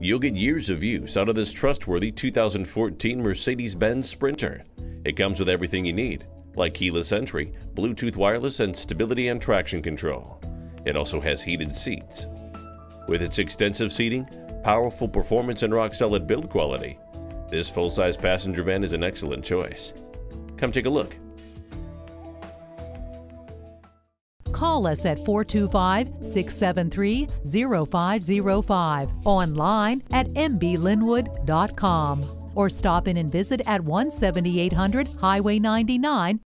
You'll get years of use out of this trustworthy 2014 Mercedes-Benz Sprinter. It comes with everything you need, like keyless entry, Bluetooth wireless, and stability and traction control. It also has heated seats. With its extensive seating, powerful performance, and rock-solid build quality, this full-size passenger van is an excellent choice. Come take a look. Call us at 425-673-0505, online at mblynnwood.com, or stop in and visit at 17800 Highway 99,